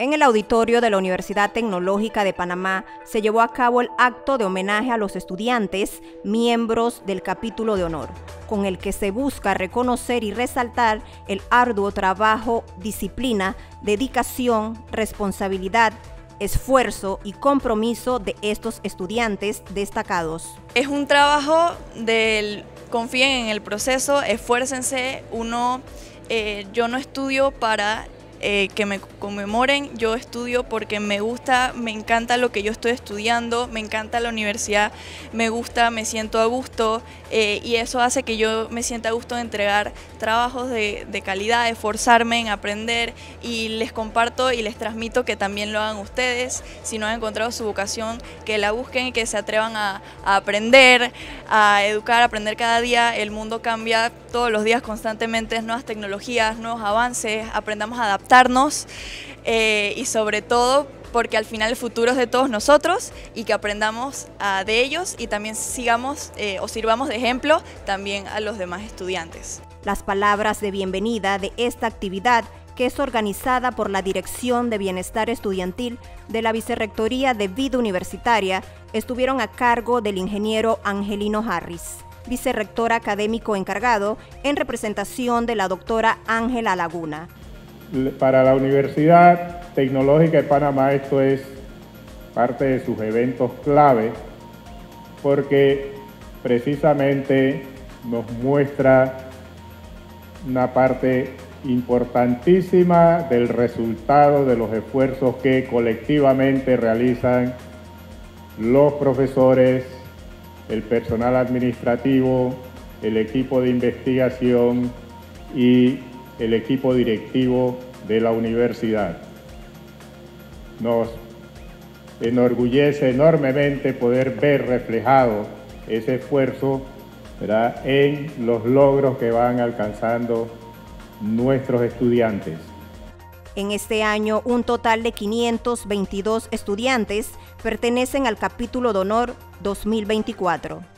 En el auditorio de la Universidad Tecnológica de Panamá se llevó a cabo el acto de homenaje a los estudiantes, miembros del capítulo de honor, con el que se busca reconocer y resaltar el arduo trabajo, disciplina, dedicación, responsabilidad, esfuerzo y compromiso de estos estudiantes destacados. Es un trabajo del confíen en el proceso, esfuércense. Yo no estudio para que me conmemoren, yo estudio porque me gusta, me encanta lo que yo estoy estudiando, me encanta la universidad, me gusta, me siento a gusto y eso hace que yo me sienta a gusto de entregar trabajos de calidad, de esforzarme en aprender, y les comparto y les transmito que también lo hagan ustedes. Si no han encontrado su vocación, que la busquen y que se atrevan a aprender, a educar, a aprender cada día. El mundo cambia todos los días constantemente, nuevas tecnologías, nuevos avances, aprendamos a adaptarnos y sobre todo porque al final el futuro es de todos nosotros, y que aprendamos de ellos y también sigamos o sirvamos de ejemplo también a los demás estudiantes. Las palabras de bienvenida de esta actividad, que es organizada por la Dirección de Bienestar Estudiantil de la Vicerrectoría de Vida Universitaria, estuvieron a cargo del ingeniero Angelino Harris, vicerrector académico encargado, en representación de la doctora Ángela Laguna. Para la Universidad Tecnológica de Panamá esto es parte de sus eventos clave, porque precisamente nos muestra una parte importantísima del resultado de los esfuerzos que colectivamente realizan los profesores, el personal administrativo, el equipo de investigación y el equipo directivo de la universidad. Nos enorgullece enormemente poder ver reflejado ese esfuerzo, ¿verdad?, en los logros que van alcanzando nuestros estudiantes. En este año, un total de 522 estudiantes pertenecen al capítulo de honor 2024.